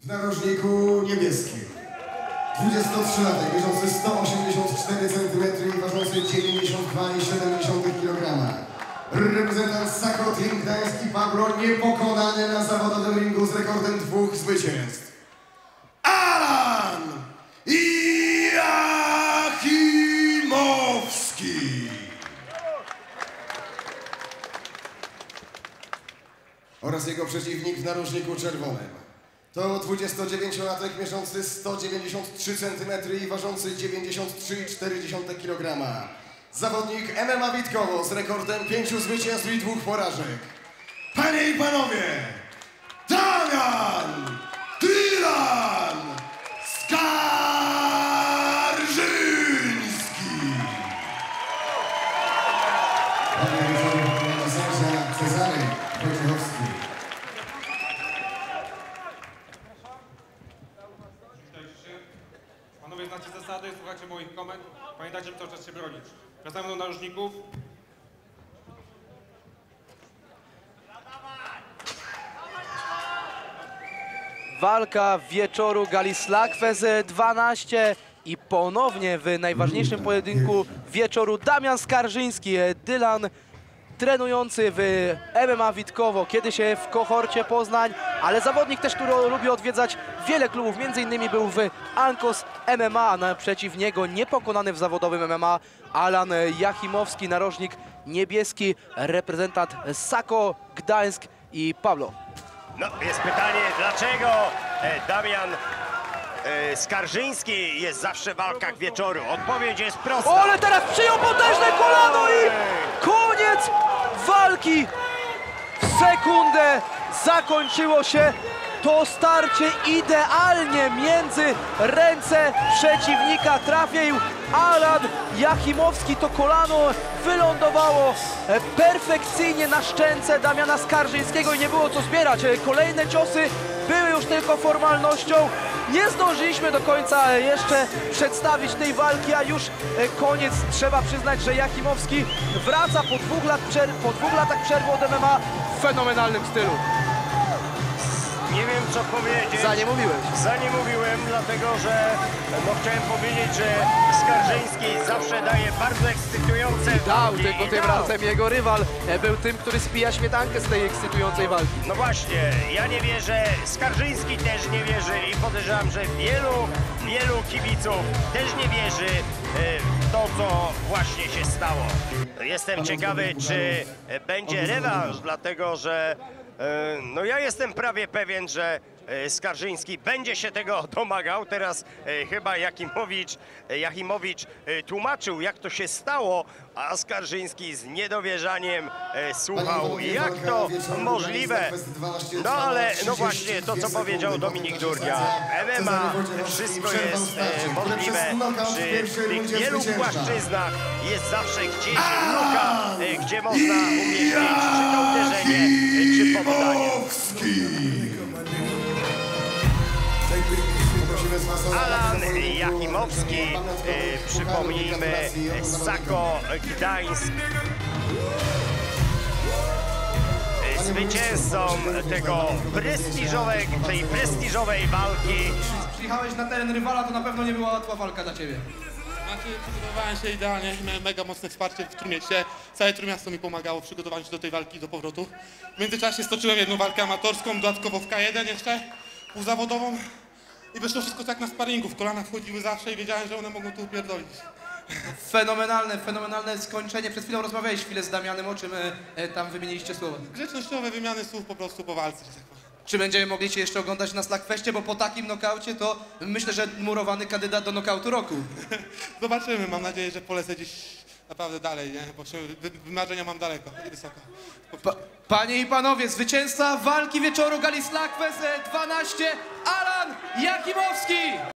W narożniku niebieskim 23-latek, mierzący 184 cm i ważący 92,7 kg. Reprezentant Sako Team Gdańsk i Pablo niepokonany na zawodowym ringu z rekordem 2 zwycięstw. Alan Jakimowski! Oraz jego przeciwnik w narożniku czerwonym. To 29-latek mierzący 193 cm i ważący 93,4 kg. Zawodnik MMA Witkowo z rekordem 5 zwycięstw i 2 porażek. Panie i panowie, Damian Dylan Skarżyński! Panie sędzia Cezary Wojciechowski. Panowie, znacie zasady, słuchajcie moich komend. Pamiętajcie, że cały czas się bronić. Wracamy do narożników. Walka wieczoru Gali Slagfest 12 i ponownie w najważniejszym pojedynku wieczoru Damian Skarżyński, Dylan, trenujący w MMA Witkowo, kiedyś w kohorcie Poznań, ale zawodnik też, który lubi odwiedzać wiele klubów, między innymi był w Ankos MMA, naprzeciw niego niepokonany w zawodowym MMA Alan Jakimowski, narożnik niebieski, reprezentant Sako Gdańsk i Pablo. No, jest pytanie, dlaczego Damian Skarżyński jest zawsze w walkach wieczoru? Odpowiedź jest prosta. O, ale teraz przyjął potężne kolano i koniec walki. W sekundę zakończyło się to starcie idealnie między ręce przeciwnika. Trafił Alan Jakimowski, to kolano wylądowało perfekcyjnie na szczęce Damiana Skarżyńskiego i nie było co zbierać. Kolejne ciosy były już tylko formalnością. Nie zdążyliśmy do końca jeszcze przedstawić tej walki, a już koniec. Trzeba przyznać, że Jakimowski wraca po dwóch latach przerwy od MMA w fenomenalnym stylu. Nie wiem, co powiedzieć. Za nie mówiłeś. Za nie mówiłem, dlatego że chciałem powiedzieć, że Skarżyński zawsze daje bardzo ekscytujące Dał, walki. tylko tym razem jego rywal był tym, który spija śmietankę z tej ekscytującej walki. No właśnie, ja nie wierzę, Skarżyński też nie wierzy i podejrzewam, że wielu kibiców też nie wierzy w to, co właśnie się stało. Jestem ciekawy, czy będzie rewanż, dlatego że no ja jestem prawie pewien, że Skarżyński będzie się tego domagał. Teraz chyba Jakimowicz tłumaczył, jak to się stało, a Skarżyński z niedowierzaniem słuchał, jak to możliwe. No ale no właśnie to, co powiedział Dominik Durnia. MMA, wszystko jest możliwe. Przy tych wielu płaszczyznach jest zawsze gdzieś luka, gdzie można umieścić czy to uderzenie, czy poddanie. Alan Jakimowski, przypomnijmy, Sako Gdańsk, zwycięzcą tej prestiżowej walki. Przyjechałeś na teren rywala, to na pewno nie była łatwa walka dla ciebie. Znaczy, przygotowałem się idealnie, miałem mega mocne wsparcie w Trójmieście. Całe Trójmiasto mi pomagało w przygotowaniu się do tej walki, do powrotu. W międzyczasie stoczyłem jedną walkę amatorską, dodatkowo w K1 jeszcze, półzawodową. I wyszło wszystko tak na sparingu, w kolana wchodziły zawsze i wiedziałem, że one mogą tu upierdolić. Fenomenalne skończenie. Przed chwilą rozmawiałeś chwilę z Damianem, o czym tam wymieniliście słowa. Grzecznościowe wymiany słów po prostu po walce, że tak powiem. Czy będziemy mogli cię jeszcze oglądać na Slagfestie, bo po takim nokaucie to myślę, że murowany kandydat do nokautu roku. Zobaczymy, mam nadzieję, że polecę gdzieś naprawdę dalej, nie? Bo wymarzenia mam daleko i wysoko. Panie i panowie, zwycięzca walki wieczoru Gali Slagfest 12, Alan Jakimowski!